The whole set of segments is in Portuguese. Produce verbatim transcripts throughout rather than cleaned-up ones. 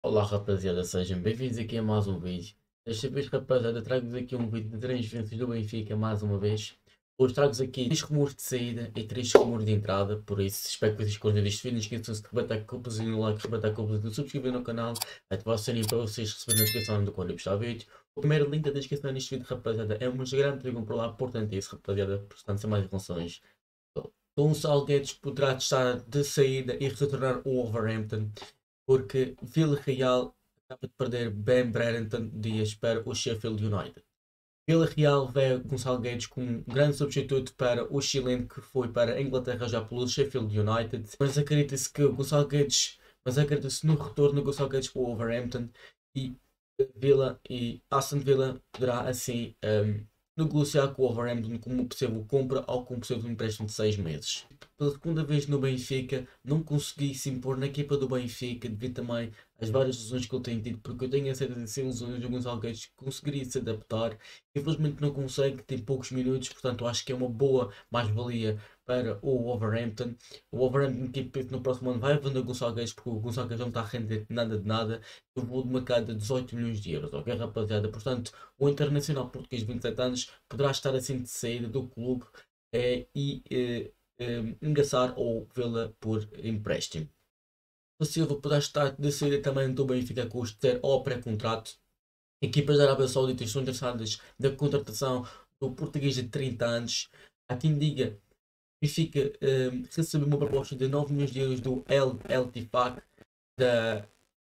Olá rapaziada, sejam bem-vindos aqui a mais um vídeo. Desta vez rapaziada, trago-vos aqui um vídeo de transferências do Benfica mais uma vez. Hoje trago-vos aqui três rumores de saída e três rumores de entrada, por isso espero que vocês curtam deste vídeo. Não esqueçam-se de rebatar com o no like, rebatar com o de subscrever no canal, ativar o sininho para vocês receberem a notificação de quando eu postar vídeo. O primeiro link da descrição neste vídeo rapaziada é um Instagram, digam por lá, portanto é isso rapaziada, portanto sem mais informações. Gonçalo Guedes poderá estar de saída e retornar ao Wolverhampton, porque Villarreal acaba de perder Ben Brereton Dias para o Sheffield United. Villarreal vê Gonçalo Guedes como um grande substituto para o chileno que foi para a Inglaterra já pelo Sheffield United, mas acredita-se que o Gonçalo Guedes, mas acredita-se no retorno do Gonçalo Guedes para o Wolverhampton e Villa e Aston Villa poderá assim um, negociar com o Wolverhampton como possível compra ou como possível empréstimo de seis meses. Pela segunda vez no Benfica, não consegui se impor na equipa do Benfica devido também às várias lesões que ele tem tido, porque eu tenho a certeza de sem lesões o Gonçalo Guedes conseguiria se adaptar. Infelizmente não consegue, tem poucos minutos, portanto acho que é uma boa mais-valia para o Wolverhampton. O Wolverhampton que no próximo ano vai vender o Gonçalo Guedes, porque o Gonçalo Guedes não está a render nada de nada. Eu vou de mercado de dezoito milhões de euros, ok rapaziada? Portanto, o internacional português de vinte e sete anos poderá estar assim de saída do clube eh, e eh, eh, ingressar ou vê-la por empréstimo. O Silva poderá estar de saída também do Benfica com o ter ou pré-contrato. Equipas da Arábia Saudita estão interessadas na contratação do português de trinta anos. Há quem diga que Benfica eh, recebeu uma proposta de nove milhões de euros do El El Tifaq da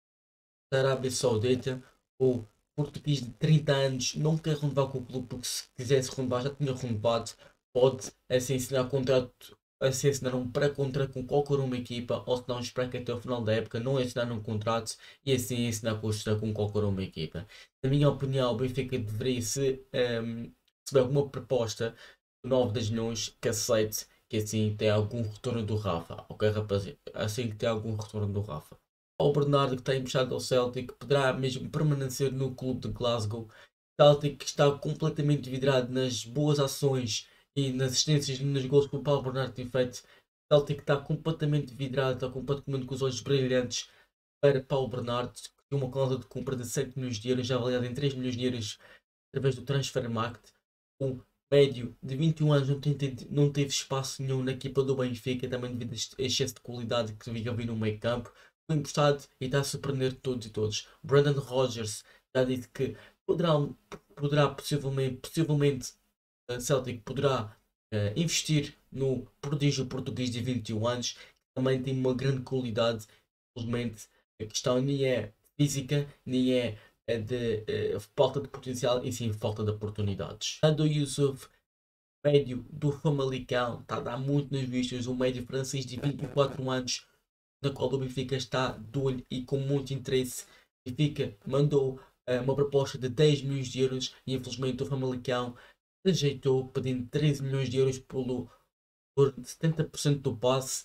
da Arábia Saudita. O português de trinta anos não quer renovar com o clube porque se quisesse renovar já tinha renovado. Pode assim assinar contrato, assim assinar um pré-contrato com qualquer uma equipa, ou se não esperar que até o final da época não assinar um contrato e assim assinar com, com qualquer uma equipa. Na minha opinião, o Benfica deveria se um, receber alguma proposta de nove dez milhões que aceite, que assim tem algum retorno do Rafa, ok rapaziada? Assim que tem algum retorno do Rafa. Ao Bernardo que está emprestado ao Celtic, poderá mesmo permanecer no clube de Glasgow. Celtic está completamente vidrado nas boas ações e nas assistências nos gols que o Paulo Bernardo tem feito. Celtic está completamente vidrado, está completamente com os olhos brilhantes para Paulo Bernardo, que tem uma cláusula de compra de sete milhões de euros, já avaliada em três milhões de euros através do Transfermarkt. O médio de vinte e um anos não, tem, não teve espaço nenhum na equipa do Benfica, também devido a excesso de qualidade que havia no meio campo. Foi emprestado e está a surpreender todos e todos. Brandon Rodgers já disse que poderá, poderá possivelmente, possivelmente uh, Celtic poderá uh, investir no prodígio português de vinte e um anos, que também tem uma grande qualidade. Infelizmente, a questão nem é física, nem é é de uh, falta de potencial e sim falta de oportunidades. A do Yusuf, médio do Famalicão, está a dar muito nas vistas, um médio francês de vinte e quatro anos, na qual o Benfica está de olho e com muito interesse. O Benfica mandou uh, uma proposta de dez milhões de euros e infelizmente o Famalicão rejeitou, pedindo treze milhões de euros pelo, por setenta por cento do passe.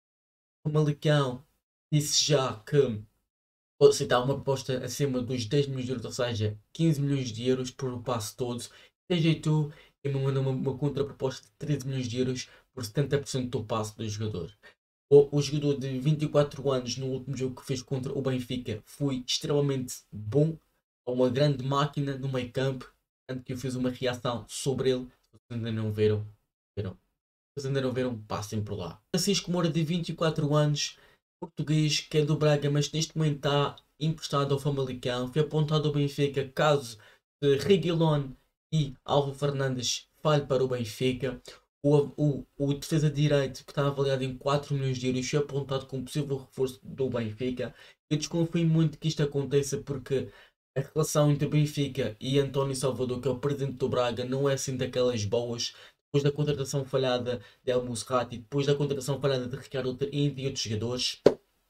O Famalicão disse já que aceitar uma proposta acima dos dez milhões de euros, ou seja, quinze milhões de euros por o passe todo. Rejeitou e me mandou uma, uma contraproposta de treze milhões de euros por setenta por cento do passe do jogador. O, o jogador de vinte e quatro anos no último jogo que fez contra o Benfica foi extremamente bom, uma grande máquina no meio campo, tanto que eu fiz uma reação sobre ele. Se vocês ainda não viram, viram. Se vocês ainda não viram, passem por lá. Francisco Moura de vinte e quatro anos, português, que é do Braga, mas neste momento está emprestado ao Famalicão. Foi apontado ao Benfica caso de Reguilón e Álvaro Fernandes falhe para o Benfica. O, o, o defesa de direito, que está avaliado em quatro milhões de euros, foi apontado como possível reforço do Benfica. Eu desconfio muito que isto aconteça porque a relação entre Benfica e António Salvador, que é o presidente do Braga, não é assim daquelas boas. Depois da contratação falhada de El Musrati, depois da contratação falhada de Ricardo Indy e outros jogadores,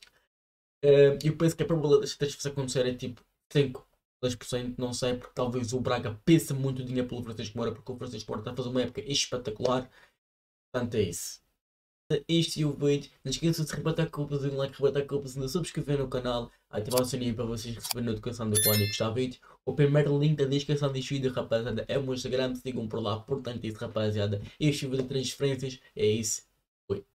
uh, eu penso que a probabilidade desta transferência acontecer é tipo cinco, dez por cento, não sei, porque talvez o Braga pense muito dinheiro pelo Francisco Moura, porque o Francisco Moura está a fazer uma época espetacular. Portanto, é isso. Isto e o vídeo. Não esqueçam de rebater com o botãozinho like, rebater com o botãozinho de subscrever no canal, ativar o sininho para vocês receberem a notificação do quando gostar do vídeo. O primeiro link da descrição deste vídeo, rapaziada, é o meu Instagram, sigam por lá, portanto, isso, rapaziada. Este vídeo de transferências é isso. Fui.